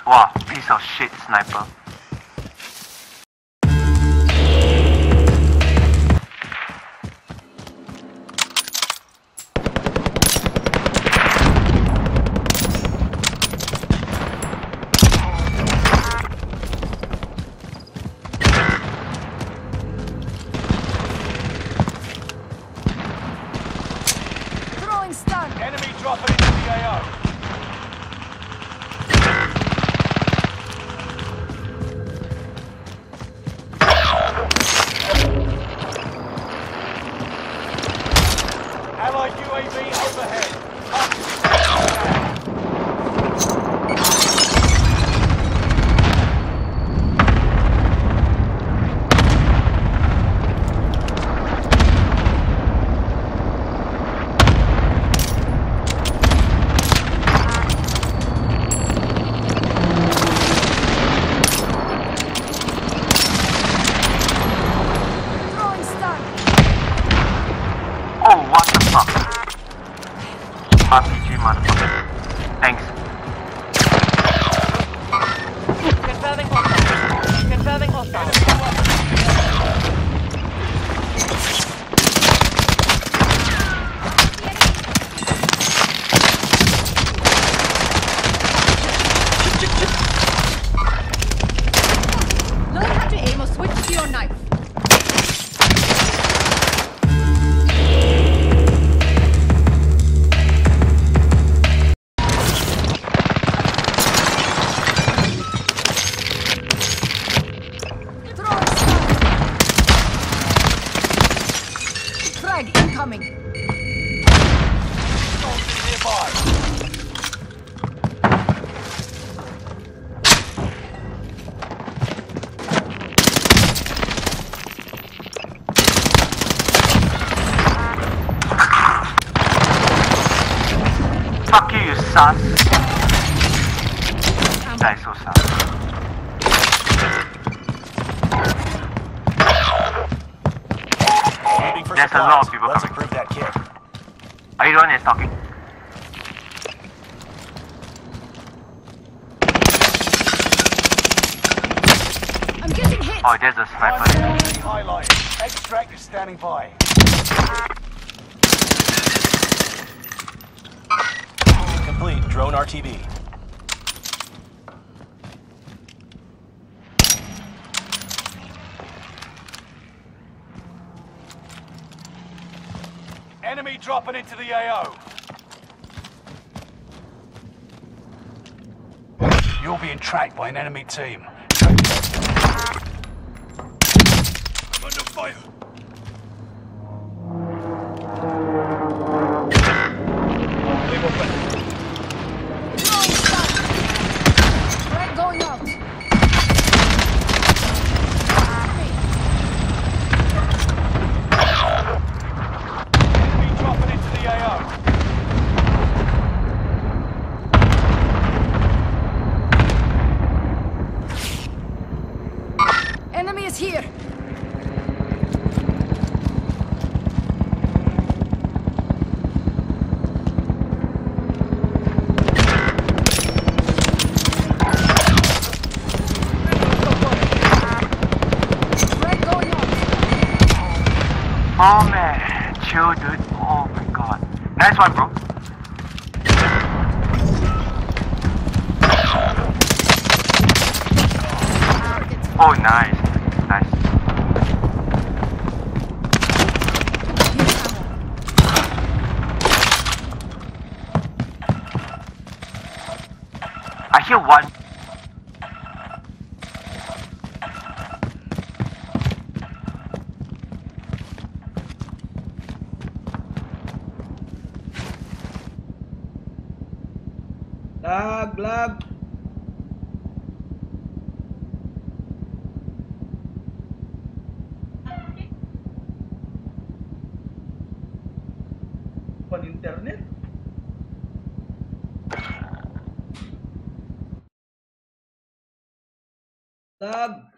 Wow, piece of shit sniper. Throwing stun. Enemy dropping into the AO. Allied UAV overhead. Throwing stun. Oh, what the fuck? RPG, motherfucker. Thanks. Confirming hostile. Confirming hostile. Learn how to aim or switch to your knife. Throwing stun. Frag incoming. Soldiers nearby. Fuck you, you sus. That is so sus. Looking for There's a supplies. lot of people Let's coming. improve that kit. Are you the one that's talking? I'm getting hit. Oh, there's a sniper. Enemy highlighted. Extract is standing by. Complete. Drone RTB. Enemy dropping into the AO. You're being tracked by an enemy team. I'm under fire. Throwing stun. Frag going out. Enemy dropping into the AO. Enemy is here. Frag going out. Oh man, chill dude. Oh my god. Nice one, bro. Oh, nice. Nice. I hear one. Lag. Pan internet? Lag.